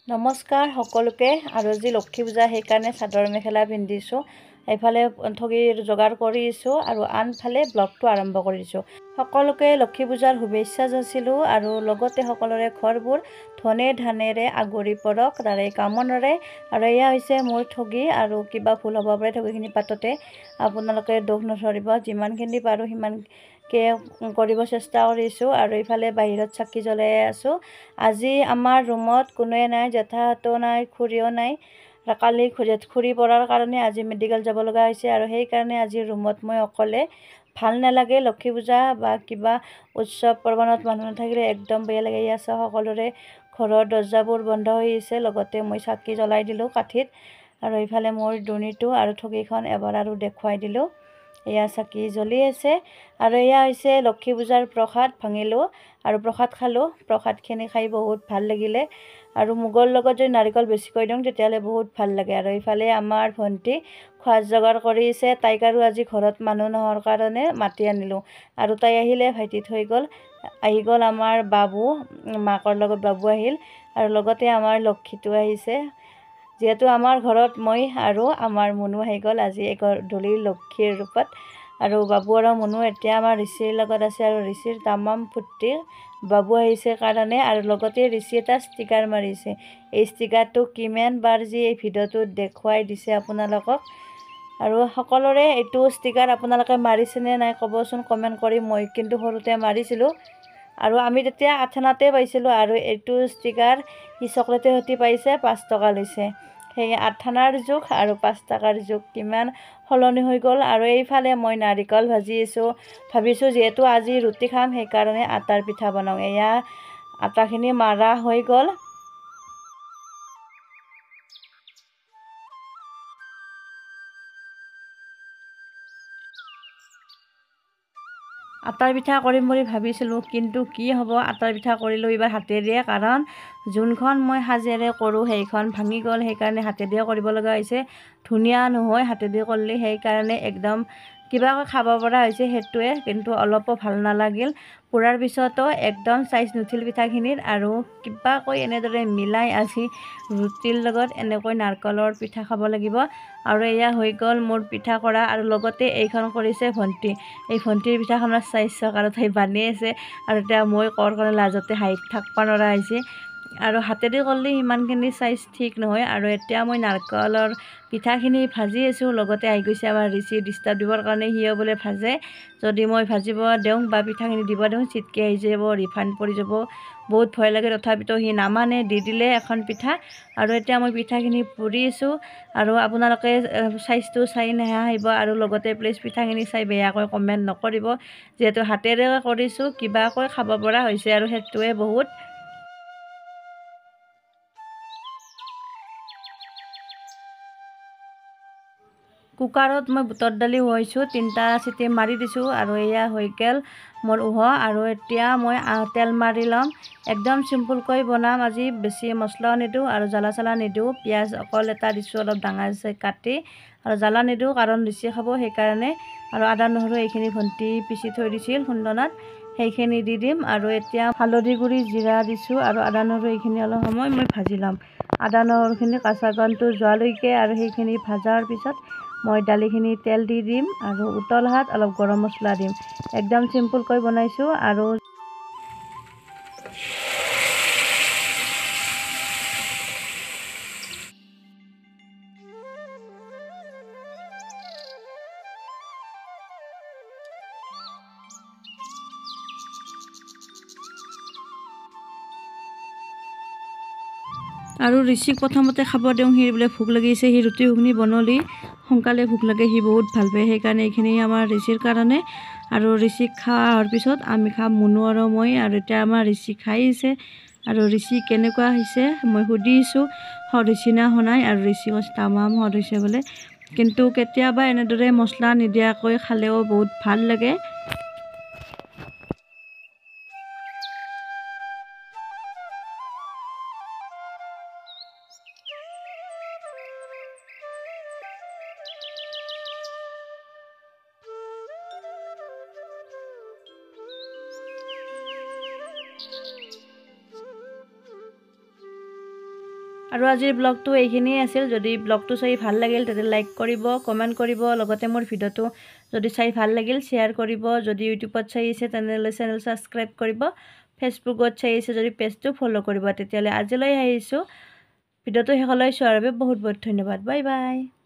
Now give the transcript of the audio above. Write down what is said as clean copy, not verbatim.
নমস্কাৰ সকলোকে। আৰু আজি লক্ষী পূজা সেইকাৰণে চাদৰ মেখেলা পিন্ধিছোঁ। এইফালে ঠগীৰ যোগাৰ কৰিছোঁ আৰু আনফালে ব্লগটো আৰম্ভ কৰিছোঁ। সকলোকে লক্ষী পূজাৰ শুভেচ্ছা যাচিলোঁ আৰু লগতে সকলোৰে ঘৰবোৰ ধনে ধানেৰে আগৰি পৰক তাৰে কামনাৰে। আৰু এয়া হৈছে মোৰ ঠগী আৰু কিবা ভুল হ'ব পাৰে ঠগীখিনি পাততে, আপোনালোকে দুখ নধৰিব। যিমানখিনি পাৰোঁ সিমানকে কৰিব চেষ্টা কৰিছোঁ। আৰু ইফালে বাহিৰত চাকি জ্বলাই আছোঁ। আজি আমাৰ ৰুমত কোনোৱে নাই, জেঠাহঁতো নাই, খুৰীও নাই। কালি খুৰী পৰাৰ কাৰণে আজি মেডিকেল যাব লগা হৈছে আৰু সেইকাৰণে আজি ৰুমত মই অকলে। ভাল নালাগে লক্ষী পূজা বা কিবা উৎসৱ পাৰ্বণত মানুহ নাথাকিলে একদম বেয়া লাগে। এয়া আছে সকলোৰে ঘৰৰ দৰ্জাবোৰ বন্ধ হৈ আছে, লগতে মই চাকি জ্বলাই দিলোঁ কাঠিত। আৰু ইফালে মোৰ দুনীটো আৰু ঠগীখন এবাৰ আৰু দেখুৱাই দিলোঁ। এয়া চাকি জ্বলি আছে আৰু এয়া হৈছে লক্ষী পূজাৰ প্ৰসাদ ভাঙিলোঁ আৰু প্ৰসাদ খালোঁ। প্ৰসাদখিনি খাই বহুত ভাল লাগিলে আৰু মুগৰ লগত যদি নাৰিকল বেছিকৈ দিওঁ তেতিয়াহ'লে বহুত ভাল লাগে। আৰু ইফালে আমাৰ ভণ্টি খোৱা যোগাৰ কৰিছে। তাইক আৰু আজি ঘৰত মানুহ নোহোৱাৰ কাৰণে মাতি আনিলোঁ আৰু তাই আহিলে ভাইটিত আহি গ'ল আমাৰ বাবু, মাকৰ লগত বাবু আহিল আৰু লগতে আমাৰ লক্ষীটো আহিছে। যিহেতু আমাৰ ঘৰত মই আৰু আমাৰ মুনু আহি গ'ল আজি গধূলিৰ লক্ষীৰ ৰূপত। আৰু বাবু আৰু মুনু এতিয়া আমাৰ ঋষিৰ লগত আছে আৰু ঋষিৰ তামাম ফূৰ্তি বাবু আহিছে কাৰণে। আৰু লগতে ঋষি এটা ষ্টিকাৰ মাৰিছে। এই ষ্টিকাৰটো কিমান বাৰ যি এই ভিডিঅ'টোত দেখুৱাই দিছে আপোনালোকক। আৰু সকলোৰে এইটো ষ্টিকাৰ আপোনালোকে মাৰিছেনে নাই ক'বচোন কমেণ্ট কৰি। মই কিন্তু সৰুতে মাৰিছিলোঁ আৰু আমি তেতিয়া 8 আনাতে পাইছিলোঁ। আৰু এইটো ষ্টিকাৰ সি চকলেটৰ সৈতে পাইছে, 5 টকা লৈছে। সেয়ে 8 আনাৰ যুগ আৰু 5 টকাৰ যুগ কিমান সলনি হৈ গ'ল। আৰু এইফালে মই নাৰিকল ভাজি আছোঁ। ভাবিছোঁ যিহেতু আজি ৰুটি খাম সেইকাৰণে আটাৰ পিঠা বনাওঁ। এয়া আটাখিনি মাৰা হৈ গ'ল। আটাৰ পিঠা কৰিম বুলি ভাবিছিলোঁ, কিন্তু কি হ'ব, আটাৰ পিঠা কৰিলোঁ এইবাৰ হাতেৰে, কাৰণ যোনখন মই সাজেৰে কৰোঁ সেইখন ভাঙি গ'ল। সেইকাৰণে হাতেদিয়ে কৰিব লগা হৈছে। ধুনীয়া নহয় হাতেদি কৰিলে, সেইকাৰণে একদম কিবাকৈ খাব পৰা হৈছে সেইটোৱে, কিন্তু অলপো ভাল নালাগিল। পোৰাৰ পিছতো একদম চাইজ নুঠিল পিঠাখিনিৰ। আৰু কিবাকৈ এনেদৰে মিলাই আজি ৰুটিৰ লগত এনেকৈ নাৰিকলৰ পিঠা খাব লাগিব। আৰু এয়া হৈ গ'ল মোৰ পিঠা কৰা। আৰু লগতে এইখন কৰিছে ভণ্টি। এই ভণ্টিৰ পিঠাখনৰ চাইজ চাওক, আৰু তাই বানি আছে আৰু এতিয়া মই কোৱাৰ কাৰণে লাজতে হাঁহি থাকিব নোৱাৰা হৈছে। আৰু হাতেদি কৰিলে সিমানখিনি চাইজ ঠিক নহয়। আৰু এতিয়া মই নাৰিকলৰ পিঠাখিনি ভাজি আছোঁ। লগতে আহি গৈছে আমাৰ ঋষি ডিষ্টাৰ্ব দিবৰ কাৰণে, সিও বোলে ভাজে। যদি মই ভাজিব দিওঁ বা পিঠাখিনি দিব দিওঁ চিটকি আহি যাব, ৰিফাইণ্ড পৰি যাব, বহুত ভয় লাগে। তথাপিতো সি নামানে, দি দিলে এখন পিঠা। আৰু এতিয়া মই পিঠাখিনি পুৰি আছোঁ। আৰু আপোনালোকে চাইজটো চাই নাহাঁহিব আৰু লগতে প্লিজ পিঠাখিনি চাই বেয়াকৈ কমেণ্ট নকৰিব। যিহেতু হাতেৰে কৰিছোঁ, কিবাকৈ খাব পৰা হৈছে আৰু সেইটোৱে বহুত। কুকাৰত মই বুটৰ দালি উহাইছোঁ, 3টা চিটি মাৰি দিছোঁ আৰু এয়া হৈ গ'ল মোৰ উহোৱা। আৰু এতিয়া মই তেল মাৰি ল'ম। একদম চিম্পুলকৈ বনাম আজি, বেছি মছলাও নিদিওঁ আৰু জ্বালা চালা নিদিওঁ। পিঁয়াজ অকল এটা দিছোঁ অলপ ডাঙৰ চাই কাটি, আৰু জ্বালা নিদিওঁ কাৰণ বেছি খাব সেইকাৰণে। আৰু আদা নহৰু এইখিনি ভণ্টি পিচি থৈ দিছিল খুন্দনাত, সেইখিনি দি দিম। আৰু এতিয়া হালধি গুড়ি জিৰা দিছোঁ আৰু আদা নহৰু এইখিনি অলপ সময় মই ভাজি ল'ম। আদা নহৰুখিনি কাঁচা গন্ধটো যোৱালৈকে। আৰু সেইখিনি ভজাৰ পিছত মই দালিখিনি তেল দি দিম আৰু উতল হাত অলপ গৰম মছলা দিম। একদম চিম্পুলকৈ বনাইছোঁ। আৰু ঋষিক প্ৰথমতে খাব দিওঁ, সি বোলে ভোক লাগিছে। সি ৰুটি ঘুগুনি বনলি সোনকালে ভোক লাগে, সি বহুত ভাল পায়। সেইকাৰণে এইখিনি আমাৰ ঋষিৰ কাৰণে। আৰু ঋষিক খোৱা হোৱাৰ পিছত আমি খাম, মুনু আৰু মই। আৰু এতিয়া আমাৰ ঋষি খাই আছে। আৰু ঋষি কেনেকুৱা হৈছে মই সুধিছোঁ, সোৱাদ হৈছে না শুনাই। আৰু ঋষি কৈছে তামাম সোৱাদ হৈছে বোলে। কিন্তু কেতিয়াবা এনেদৰে মছলা নিদিয়াকৈ খালেও বহুত ভাল লাগে। আৰু আজিৰ ব্লগটো এইখিনিয়ে আছিল। যদি ব্লগটো চাই ভাল লাগিল তেন্তে লাইক কৰিব, কমেণ্ট কৰিব, লগতে মোৰ ভিডিঅ'টো যদি চাই ভাল লাগিল শ্বেয়াৰ কৰিব। যদি ইউটিউবত চাই আছে তেনেহ'লে চেনেল ছাবস্ক্ৰাইব কৰিব, ফেচবুকত চাই আছে যদি পেজটো ফ'ল' কৰিব। তেতিয়াহ'লে আজিলৈ আহিছোঁ। ভিডিঅ'টো শেষলৈ চোৱাৰ বাবে বহুত বহুত ধন্যবাদ। Bye bye.